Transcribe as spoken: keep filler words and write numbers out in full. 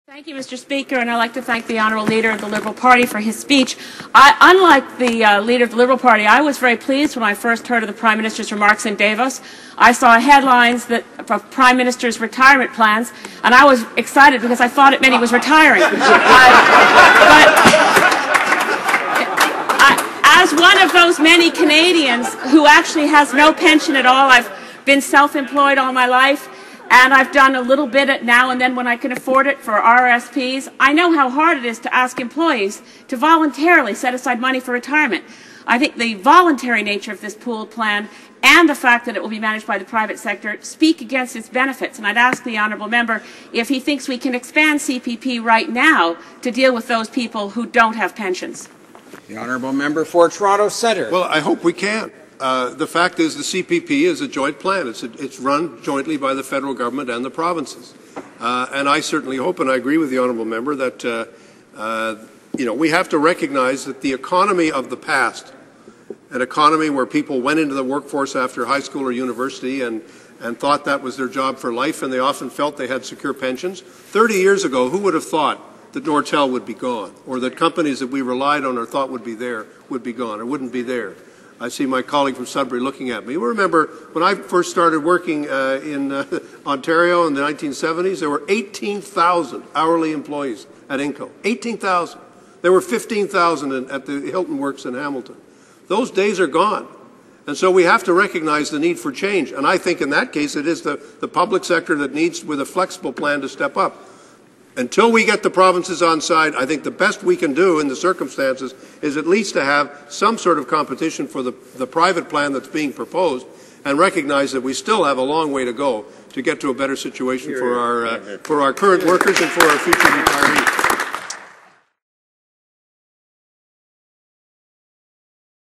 Thank you, Mister Speaker, and I'd like to thank the Honourable Leader of the Liberal Party for his speech. I, unlike the uh, Leader of the Liberal Party, I was very pleased when I first heard of the Prime Minister's remarks in Davos. I saw headlines that, of Prime Minister's retirement plans, and I was excited because I thought it meant he was retiring. uh, but I, as one of those many Canadians who actually has no pension at all, I've been self-employed all my life, and I've done a little bit at now and then when I can afford it for R R S Ps. I know how hard it is to ask employees to voluntarily set aside money for retirement. I think the voluntary nature of this pooled plan and the fact that it will be managed by the private sector speak against its benefits. And I'd ask the honourable member if he thinks we can expand C P P right now to deal with those people who don't have pensions. The honourable member for Toronto Centre. Well, I hope we can. Uh, the fact is the C P P is a joint plan. It's, a, it's run jointly by the federal government and the provinces. Uh, and I certainly hope, and I agree with the honourable member, that uh, uh, you know, we have to recognize that the economy of the past, an economy where people went into the workforce after high school or university and, and thought that was their job for life, and they often felt they had secure pensions. thirty years ago, who would have thought that Nortel would be gone, or that companies that we relied on or thought would be there would be gone or wouldn't be there? I see my colleague from Sudbury looking at me. You remember when I first started working uh, in uh, Ontario in the nineteen seventies, there were eighteen thousand hourly employees at Inco. eighteen thousand. There were fifteen thousand at the Hilton Works in Hamilton. Those days are gone. And so we have to recognize the need for change. And I think in that case it is the, the public sector that needs, with a flexible plan, to step up. Until we get the provinces on side, I think the best we can do in the circumstances is at least to have some sort of competition for the, the private plan that's being proposed, and recognize that we still have a long way to go to get to a better situation for our, uh, for our current workers and for our future retirees.